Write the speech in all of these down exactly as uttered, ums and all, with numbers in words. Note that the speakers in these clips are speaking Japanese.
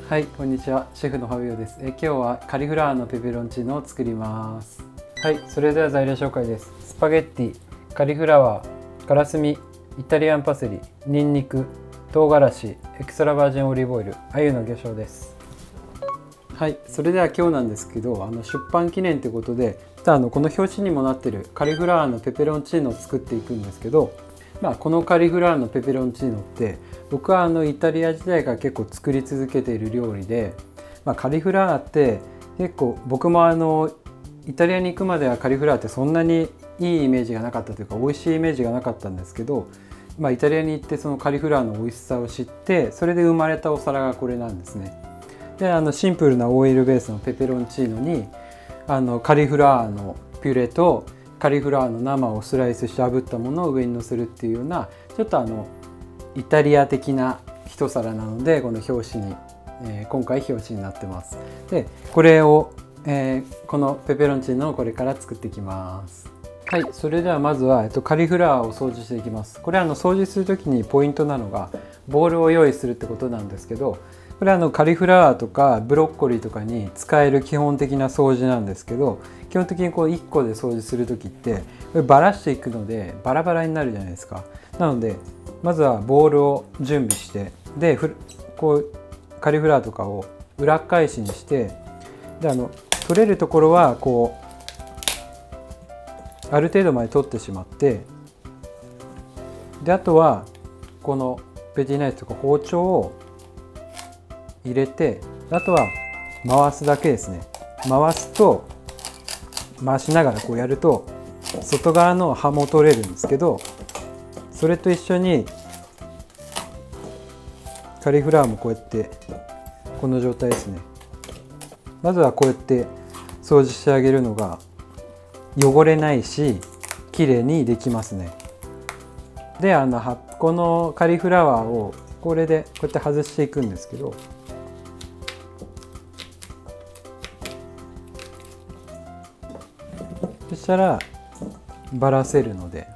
はい、こんにちは。シェフのファビオです。え今日はカリフラワーのペペロンチーノを作ります。はい、それでは材料紹介です。スパゲッティ、カリフラワー、からすみ、イタリアンパセリ、ニンニク、唐辛子、エクストラバージンオリーブオイル、鮎の魚醤です。はい、それでは今日なんですけど、あの出版記念ということで、あのこの表紙にもなっているカリフラワーのペペロンチーノを作っていくんですけど、まあ、このカリフラワーのペペロンチーノって僕はあのイタリア時代から結構作り続けている料理で、まあ、カリフラワーって結構僕もあのイタリアに行くまではカリフラワーってそんなにいいイメージがなかったというか美味しいイメージがなかったんですけど、まあ、イタリアに行ってそのカリフラワーの美味しさを知ってそれで生まれたお皿がこれなんですね。であのシンプルなオイルベースのペペロンチーノにあのカリフラワーのピュレとカリフラワーの生をスライスして炙ったものを上にのせるっていうようなちょっとあのイタリア的な一皿なのでこの表紙に、えー、今回表紙になってます。でこれを、えー、このペペロンチーノをこれから作っていきます。はい、それではまずは、えっと、カリフラワーを掃除していきます。これはあの掃除する時にポイントなのがボウルを用意するってことなんですけど、これはあのカリフラワーとかブロッコリーとかに使える基本的な掃除なんですけど、基本的にこういっこで掃除する時ってこればらしていくのでバラバラになるじゃないですか。なのでまずはボウルを準備してでこうカリフラワーとかを裏返しにしてであの取れるところはこうある程度まで取ってしまってであとはこのペティナイフとか包丁を入れてあとは回すだけですね。回すと回しながらこうやると外側の葉も取れるんですけど、それと一緒にカリフラワーもこうやってこの状態ですね。まずはこうやって掃除してあげるのが汚れないし綺麗にできますね。であのこのカリフラワーをこれでこうやって外していくんですけど、そしたらばらせるので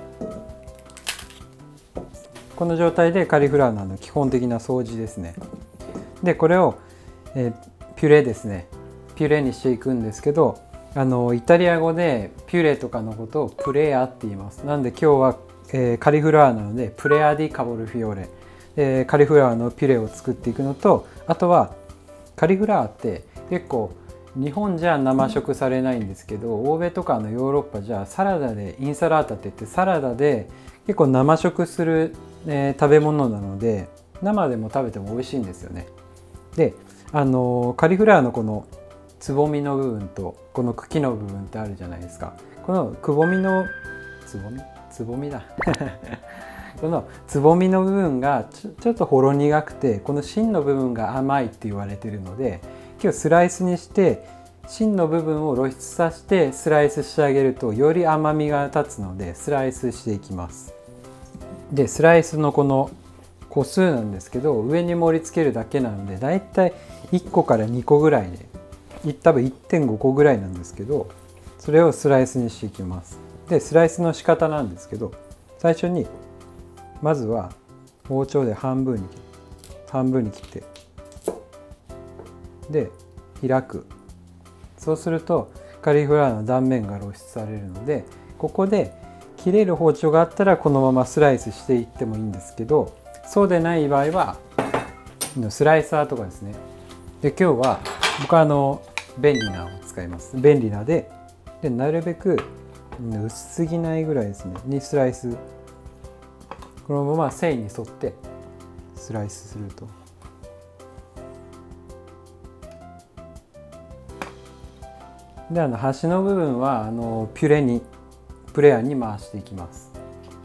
この状態でカリフラワーの基本的な掃除ですね。でこれを、えー、ピュレですねピュレにしていくんですけど、あのイタリア語でピュレとかのことをプレアって言います。なんで今日は、えー、カリフラワーなのでプレアディカボルフィオレ、えー、カリフラワーのピュレを作っていくのと、あとはカリフラワーって結構日本じゃ生食されないんですけど、欧米とかのヨーロッパじゃサラダでインサラータって言ってサラダで結構生食する、えー、食べ物なので生でも食べても美味しいんですよね。であのカリフラワーのこのつぼみの部分とこの茎の部分ってあるじゃないですか。このくぼみのつぼみつぼみだこのつぼみの部分がちょ、ちょっとほろ苦くてこの芯の部分が甘いって言われてるので、今日スライスにして芯の部分を露出させてスライスしてあげるとより甘みが立つのでスライスしていきます。でスライスのこの個数なんですけど上に盛り付けるだけなのでだいたいいっこからにこぐらいで多分 いってんごこぐらいなんですけど、それをスライスにしていきます。でスライスの仕方なんですけど、最初にまずは包丁で半分に半分に切ってで開く。そうするとカリフラワーの断面が露出されるので、ここで切れる包丁があったらこのままスライスしていってもいいんですけど、そうでない場合はスライサーとかですね。で今日は僕はあの便利なを使います。便利なででなるべく薄すぎないぐらいですねにスライス、このまま繊維に沿ってスライスするとであの端の部分はあのピュレにプレアに回していきます。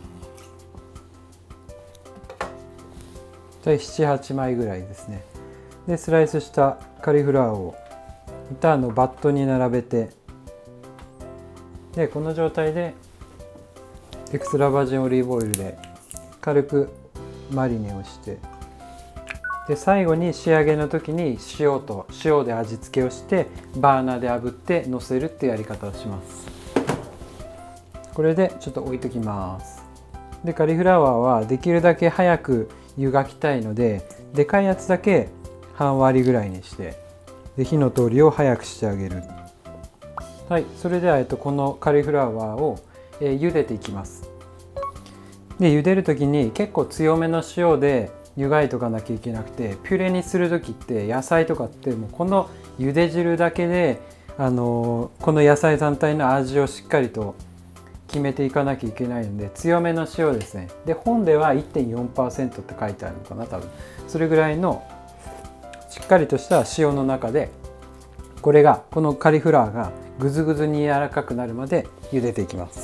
ななはちまいぐらいですね。でスライスしたカリフラワーを一旦のバットに並べて、でこの状態でエクストラバージンオリーブオイルで軽くマリネをして、で最後に仕上げの時に塩と塩で味付けをしてバーナーで炙ってのせるっていうやり方をします。これでちょっと置いときます。でカリフラワーはできるだけ早く湯がきたいのででかいやつだけ半割りぐらいにして、で火の通りを早くしてあげる。はい、それでは、えっと、このカリフラワーを、えー、茹でていきます。で茹でる時に結構強めの塩で湯がいとかなきゃいけなくて、ピュレにする時って野菜とかってもうこの茹で汁だけで、あのー、この野菜全体の味をしっかりと決めていかなきゃいけないので、強めの塩ですね。で本では いってんよんパーセント って書いてあるのかな、多分それぐらいのしっかりとした塩の中で、これがこのカリフラワーがぐずぐずに柔らかくなるまで茹でていきます。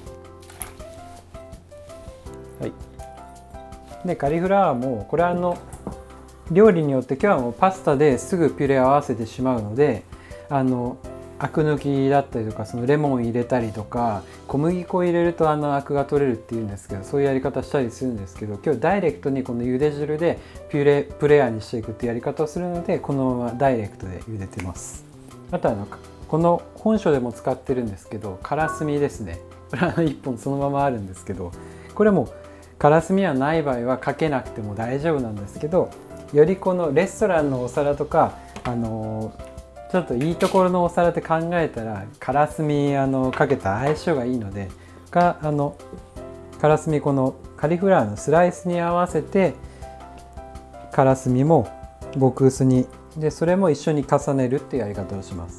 はい、でカリフラワーもこれはあの料理によって今日はもうパスタですぐピュレ合わせてしまうので、あのアク抜きだったりとか、そのレモン入れたりとか、小麦粉を入れるとあのアクが取れるっていうんですけど、そういうやり方したりするんですけど、今日ダイレクトにこの茹で汁でピュレプレーヤーにしていくっていうやり方をするので、このままダイレクトで茹でてます。あとあのこの本書でも使ってるんですけど、からすみですね。これはいっぽんそのままあるんですけど、これもからすみはない場合はかけなくても大丈夫なんですけど、よりこのレストランのお皿とか、あのちょっといいところのお皿って考えたら、からすみあのかけた相性がいいので、かあのからすみこのカリフラワーのスライスに合わせて、からすみも極薄にで、それも一緒に重ねるっていうやり方をします。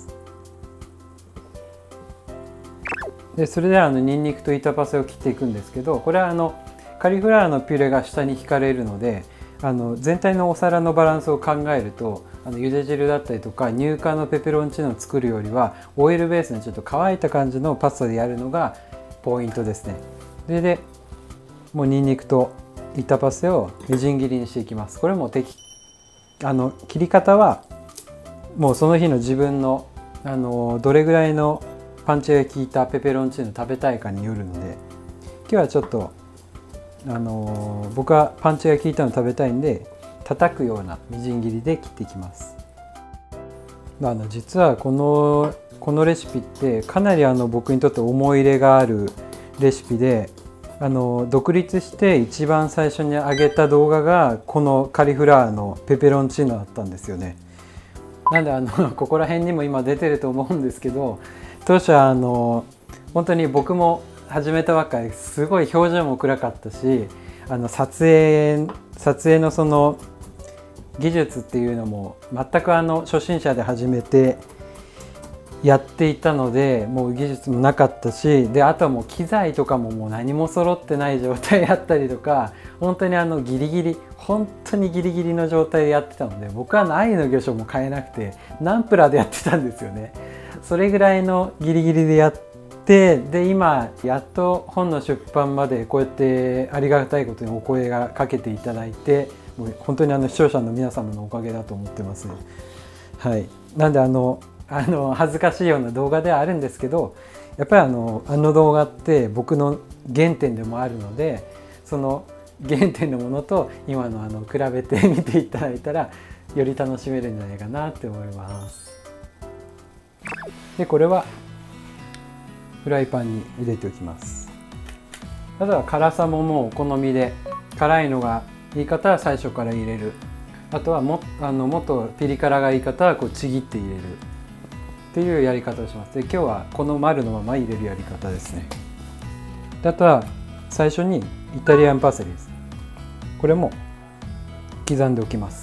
でそれではあのニンニクと板パセを切っていくんですけど、これはあのカリフラワーのピュレが下に引かれるので、あの全体のお皿のバランスを考えると、あの茹で汁だったりとか乳化のペペロンチーノを作るよりはオイルベースのちょっと乾いた感じのパスタでやるのがポイントですね。それでもうニンニクと板パセをみじん切りにしていきます。これも適あの切り方はもうその日の自分のあのどれぐらいのパンチが効いたペペロンチーノ食べたいかによるので、今日はちょっとあの僕はパンチが効いたの食べたいんで、叩くようなみじん切りで切っていきます。あの実はこのこのレシピってかなりあの僕にとって思い入れがあるレシピで、あの独立して一番最初に上げた動画がこのカリフラワーのペペロンチーノだったんですよね。なんであのここら辺にも今出てると思うんですけど、当初はあの本当に僕も始めたばっかりすごい表情も暗かったし、あの撮影撮影のその技術っていうのも全くあの初心者で始めてやっていたので、もう技術もなかったし、であとはもう機材とかももう何も揃ってない状態だったりとか、本当にあのギリギリ本当にギリギリの状態でやってたので、僕は愛の魚礁も買えなくてナンプラーでやってたんですよね。それぐらいのギリギリでやってで今やっと本の出版までこうやってありがたいことにお声がかけていただいて、もう本当にあの視聴者の皆様のおかげだと思ってます。はい、なんであのあの恥ずかしいような動画ではあるんですけど、やっぱりあのあの動画って僕の原点でもあるので、その原点のものと今のあの比べてみていただいたらより楽しめるんじゃないかなって思います。でこれはフライパンに入れておきます。あとは辛さももうお好みで、辛いのがいい方は最初から入れる、あとはもあのもっとピリ辛がいい方はこうちぎって入れるっていうやり方をします。で今日はこの丸のまま入れるやり方ですね。であとは最初にイタリアンパセリです。これも刻んでおきます。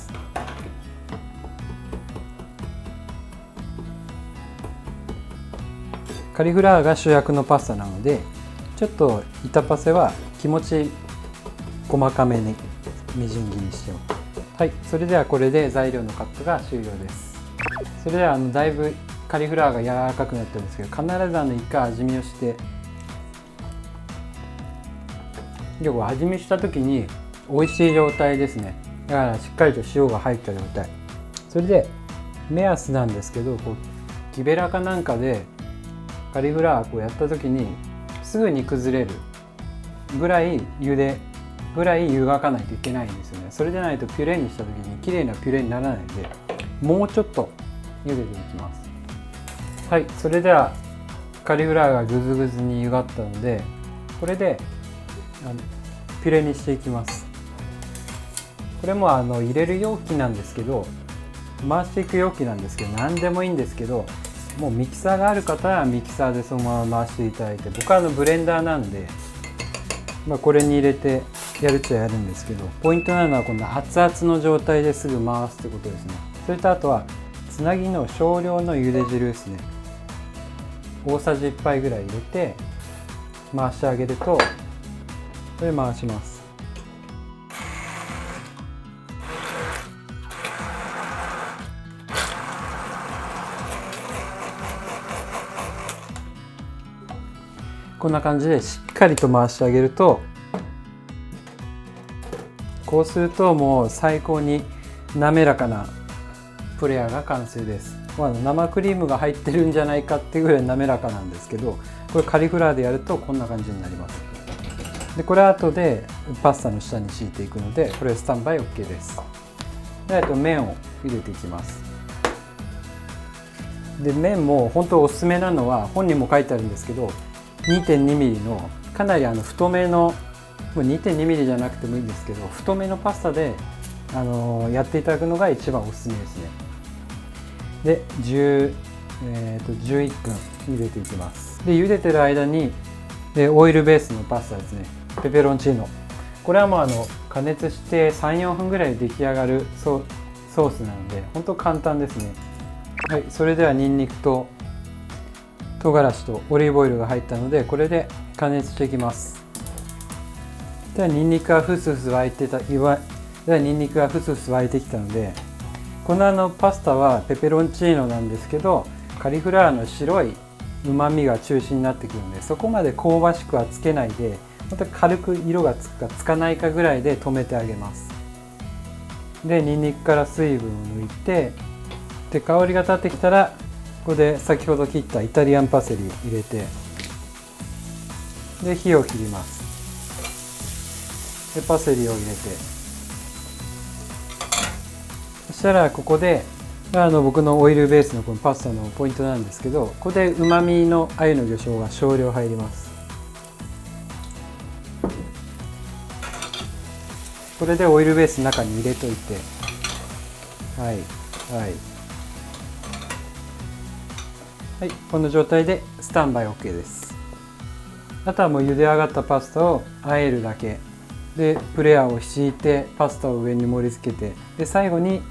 カリフラワーが主役のパスタなので、ちょっと板パセは気持ち細かめにみじん切りしておく。はい、それではこれで材料のカットが終了です。それではあのだいぶカリフラワーが柔らかくなってるんですけど、必ずあの一回味見をして、でこう味見した時に美味しい状態ですね。だからしっかりと塩が入った状態。それで目安なんですけど、こう木べらかなんかでカリフラワーこうやった時にすぐに崩れるぐらい茹でぐらい湯がかないといけないんですよね。それでないとピュレにした時に綺麗なピュレにならないので、もうちょっと茹でていきます。はい、それではカリフラワーがぐずぐずに湯がったので、これであのピュレにしていきます。これもあの入れる容器なんですけど、 回していく容器なんですけど、何でもいいんですけど、もうミキサーがある方はミキサーでそのまま回していただいて、僕はあのブレンダーなんで、まあ、これに入れてやるっちゃやるんですけど、ポイントなのはこの熱々の状態ですぐ回すってことですね。それとあとはつなぎの少量の茹で汁ですね、大さじいっぱいぐらい入れて回してあげると、これ回します。こんな感じでしっかりと回してあげると、こうするともう最高に滑らかなプレアが完成です。まあ、生クリームが入ってるんじゃないかっていうぐらい滑らかなんですけど、これカリフラワーでやるとこんな感じになります。でこれは後でパスタの下に敷いていくので、これスタンバイ OK です。であと麺を入れていきます。で麺も本当おすすめなのは、本にも書いてあるんですけど にてんにミリ のかなりあの太めの、もう にてんにミリ じゃなくてもいいんですけど、太めのパスタであのやっていただくのが一番おすすめですね。でじゅう、えー、とじゅういっぷん茹でていきます。で茹でてる間にでオイルベースのパスタですね、ペペロンチーノ、これはもうあの加熱してさんよんふんぐらいで出来上がるソソースなので本当簡単ですね。はい、それではニンニクと唐辛子とオリーブオイルが入ったので、これで加熱していきます。ではニンニクがフスフス沸いてたいわではニンニクがフスフス沸いてきたので、このあのパスタはペペロンチーノなんですけど、カリフラワーの白いうまみが中心になってくるので、そこまで香ばしくはつけないで、また軽く色がつくかつかないかぐらいで止めてあげます。でニンニクから水分を抜いて、で香りが立ってきたらここで先ほど切ったイタリアンパセリ入れて、で火を切ります。でパセリを入れて、そしたらここであの僕のオイルベースのこのパスタのポイントなんですけど、ここでうまみの鮎の魚醤が少量入ります。これでオイルベースの中に入れといて、はいはいはい、この状態でスタンバイ OK です。あとはもう茹で上がったパスタを和えるだけで、プレアを敷いてパスタを上に盛り付けて、で最後に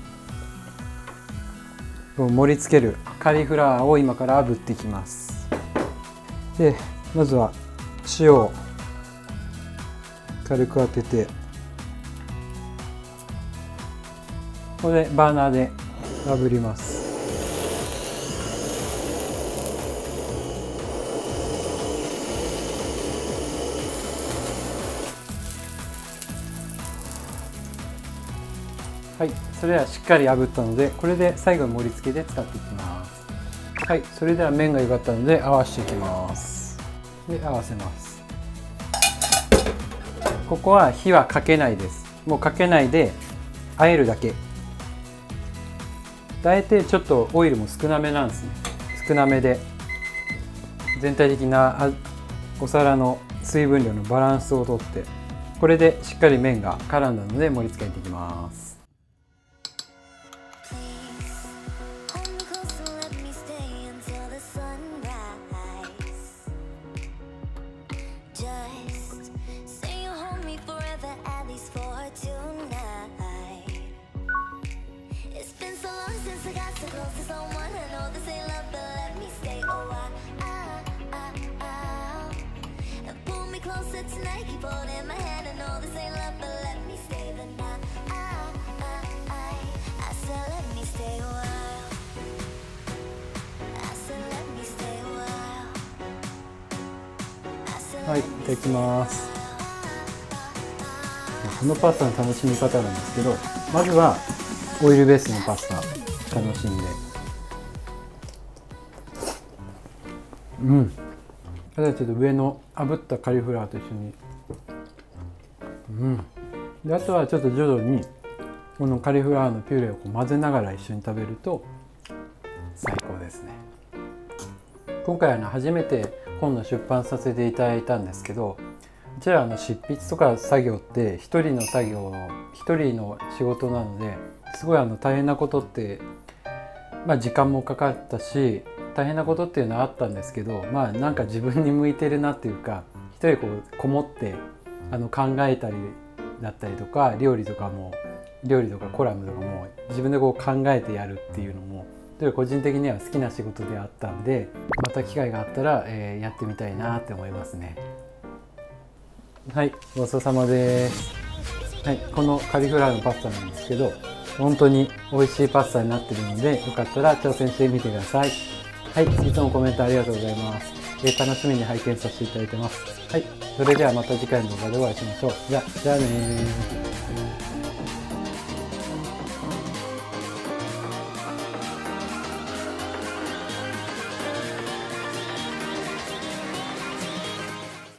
盛り付けるカリフラワーを今から炙っていきます。でまずは塩を軽く当てて、これでバーナーで炙ります。はい、それではしっかり炙ったので、これで最後に盛り付けで使っていきます。はい、それでは麺がゆがったので合わせていきます。で合わせます。ここは火はかけないです。もうかけないで和えるだけ。大体ちょっとオイルも少なめなんですね。少なめで全体的なお皿の水分量のバランスをとって、これでしっかり麺が絡んだので盛り付けていきます。はい、いただきます。このパスタの楽しみ方なんですけど、まずはオイルベースのパスタ楽しんで、うん、あとはちょっと上の炙ったカリフラワーと一緒に、うん、であとはちょっと徐々にこのカリフラワーのピューレをこう混ぜながら一緒に食べると最高ですね。今回は初めて本の出版させていただいたんですけど、 じゃああの執筆とか作業って一人の作業一人の仕事なのですごいあの大変なことって、まあ、時間もかかったし大変なことっていうのはあったんですけど、まあなんか自分に向いてるなっていうか、一人こうこもってあの考えたりだったりとか、料理とかも料理とかコラムとかも自分でこう考えてやるっていうのも個人的には好きな仕事であったんで、また機会があったら、えー、やってみたいなって思いますね。はい、ごちそうさまです。はい、このカリフラワーのパスタなんですけど、本当に美味しいパスタになってるので、よかったら挑戦してみてください。はい、いつもコメントありがとうございます。えー、楽しみに拝見させていただいてます。はい、それではまた次回の動画でお会いしましょう。じゃあ、じゃあねー。